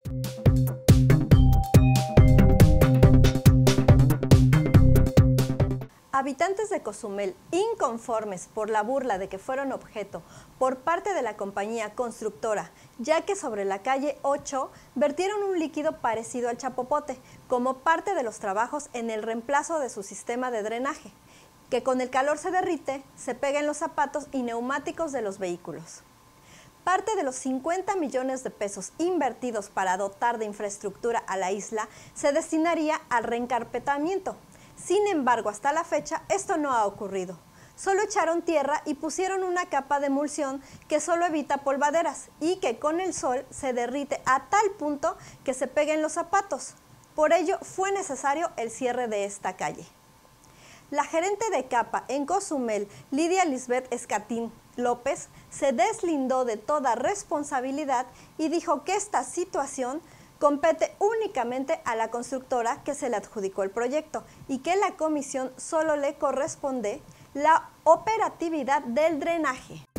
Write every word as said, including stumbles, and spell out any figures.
Habitantes de Cozumel, inconformes por la burla de que fueron objeto por parte de la compañía constructora, ya que sobre la calle ocho vertieron un líquido parecido al chapopote, como parte de los trabajos en el reemplazo de su sistema de drenaje, que con el calor se derrite, se pega en los zapatos y neumáticos de los vehículos. Parte de los cincuenta millones de pesos invertidos para dotar de infraestructura a la isla se destinaría al reencarpetamiento. Sin embargo, hasta la fecha, esto no ha ocurrido. Solo echaron tierra y pusieron una capa de emulsión que solo evita polvaderas y que con el sol se derrite a tal punto que se pega en los zapatos. Por ello, fue necesario el cierre de esta calle. La gerente de CAPA en Cozumel, Lidia Lisbeth Escatín López, se deslindó de toda responsabilidad y dijo que esta situación compete únicamente a la constructora que se le adjudicó el proyecto y que la comisión solo le corresponde la operatividad del drenaje.